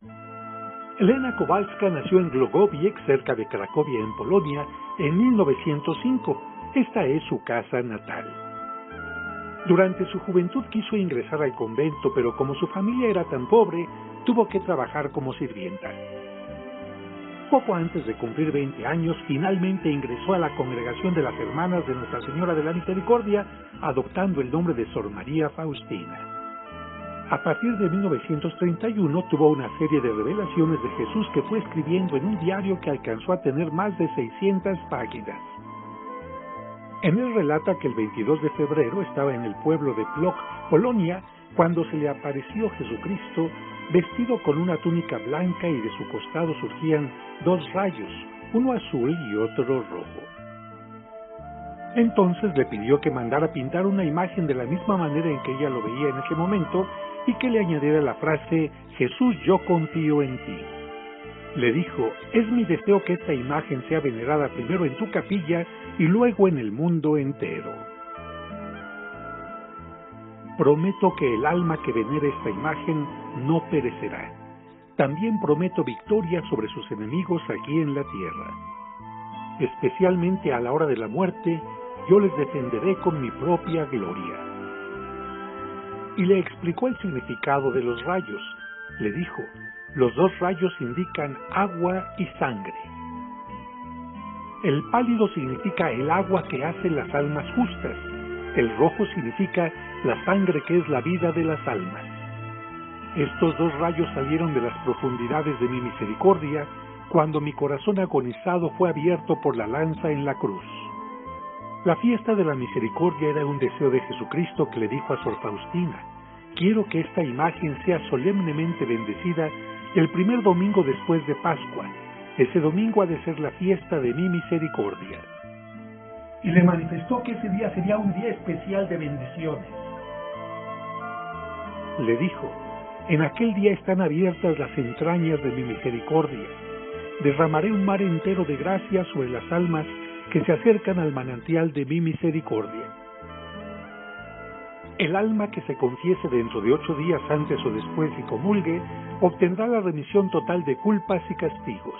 Elena Kowalska nació en Glogowiec, cerca de Cracovia, en Polonia, en 1905. Esta es su casa natal. Durante su juventud quiso ingresar al convento, pero como su familia era tan pobre, tuvo que trabajar como sirvienta. Poco antes de cumplir 20 años, finalmente ingresó a la congregación de las Hermanas de Nuestra Señora de la Misericordia, adoptando el nombre de Sor María Faustina. A partir de 1931 tuvo una serie de revelaciones de Jesús que fue escribiendo en un diario que alcanzó a tener más de 600 páginas. En él relata que el 22 de febrero estaba en el pueblo de Płock, Polonia, cuando se le apareció Jesucristo vestido con una túnica blanca y de su costado surgían dos rayos, uno azul y otro rojo. Entonces le pidió que mandara pintar una imagen de la misma manera en que ella lo veía en ese momento y que le añadiera la frase «Jesús, yo confío en ti». Le dijo, es mi deseo que esta imagen sea venerada primero en tu capilla y luego en el mundo entero. Prometo que el alma que venere esta imagen no perecerá. También prometo victoria sobre sus enemigos aquí en la tierra. Especialmente a la hora de la muerte, yo les defenderé con mi propia gloria. Y le explicó el significado de los rayos. Le dijo, los dos rayos indican agua y sangre. El pálido significa el agua que hace las almas justas. El rojo significa la sangre que es la vida de las almas. Estos dos rayos salieron de las profundidades de mi misericordia cuando mi corazón agonizado fue abierto por la lanza en la cruz. La fiesta de la misericordia era un deseo de Jesucristo que le dijo a Sor Faustina, quiero que esta imagen sea solemnemente bendecida el primer domingo después de Pascua. Ese domingo ha de ser la fiesta de mi misericordia. Y le manifestó que ese día sería un día especial de bendiciones. Le dijo, en aquel día están abiertas las entrañas de mi misericordia. Derramaré un mar entero de gracia sobre las almas que se acercan al manantial de mi misericordia. El alma que se confiese dentro de 8 días antes o después y comulgue, obtendrá la remisión total de culpas y castigos.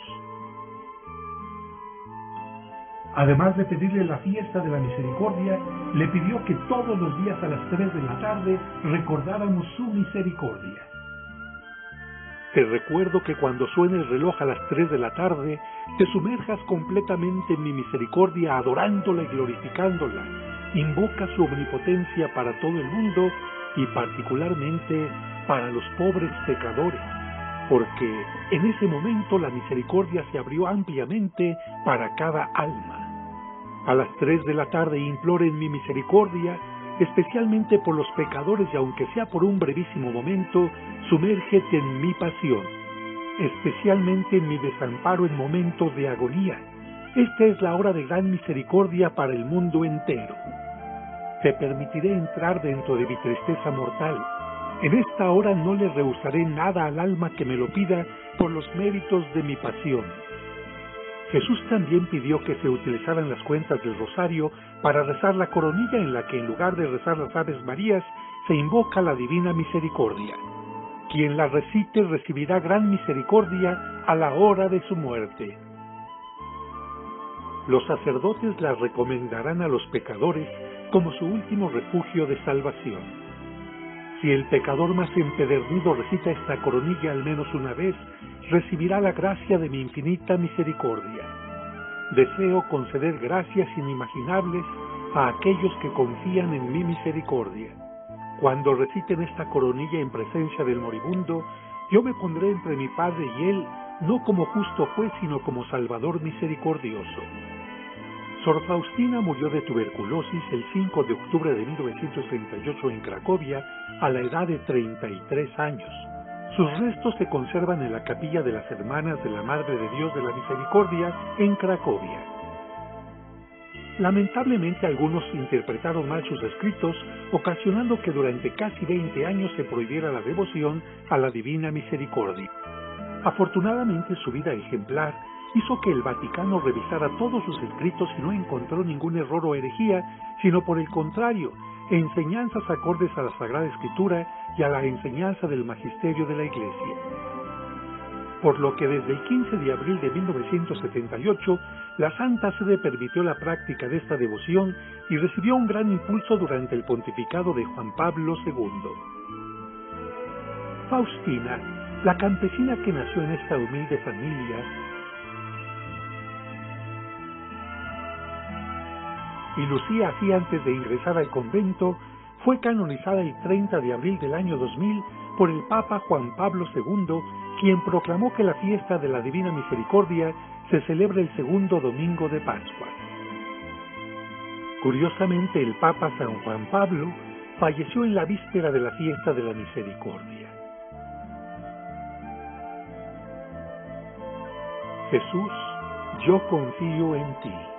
Además de pedirle la fiesta de la misericordia, le pidió que todos los días a las 3 de la tarde recordáramos su misericordia. Te recuerdo que cuando suene el reloj a las 3 de la tarde, te sumerjas completamente en mi misericordia adorándola y glorificándola. Invoca su omnipotencia para todo el mundo y particularmente para los pobres pecadores, porque en ese momento la misericordia se abrió ampliamente para cada alma. A las 3 de la tarde imploren mi misericordia, especialmente por los pecadores y aunque sea por un brevísimo momento, sumérgete en mi pasión, especialmente en mi desamparo en momentos de agonía. Esta es la hora de gran misericordia para el mundo entero. Te permitiré entrar dentro de mi tristeza mortal. En esta hora no le rehusaré nada al alma que me lo pida por los méritos de mi pasión. Jesús también pidió que se utilizaran las cuentas del rosario para rezar la coronilla en la que en lugar de rezar las Aves Marías se invoca la divina misericordia. Quien la recite recibirá gran misericordia a la hora de su muerte. Los sacerdotes la recomendarán a los pecadores como su último refugio de salvación. Si el pecador más empedernido recita esta coronilla al menos una vez, recibirá la gracia de mi infinita misericordia. Deseo conceder gracias inimaginables a aquellos que confían en mi misericordia. Cuando reciten esta coronilla en presencia del moribundo, yo me pondré entre mi Padre y él, no como justo juez, sino como Salvador misericordioso. Sor Faustina murió de tuberculosis el 5 de octubre de 1938 en Cracovia, a la edad de 33 años. Sus restos se conservan en la capilla de las Hermanas de la Madre de Dios de la Misericordia en Cracovia. Lamentablemente algunos interpretaron mal sus escritos, ocasionando que durante casi 20 años se prohibiera la devoción a la Divina Misericordia. Afortunadamente su vida ejemplar hizo que el Vaticano revisara todos sus escritos y no encontró ningún error o herejía, sino por el contrario, enseñanzas acordes a la Sagrada Escritura y a la enseñanza del magisterio de la Iglesia. por lo que desde el 15 de abril de 1978 la Santa Sede permitió la práctica de esta devoción y recibió un gran impulso durante el pontificado de Juan Pablo II. Faustina, la campesina que nació en esta humilde familia, y lucía así antes de ingresar al convento, fue canonizada el 30 de abril del año 2000 por el Papa Juan Pablo II, quien proclamó que la fiesta de la Divina Misericordia se celebra el segundo domingo de Pascua. Curiosamente, el Papa San Juan Pablo falleció en la víspera de la fiesta de la Misericordia. Jesús, yo confío en ti.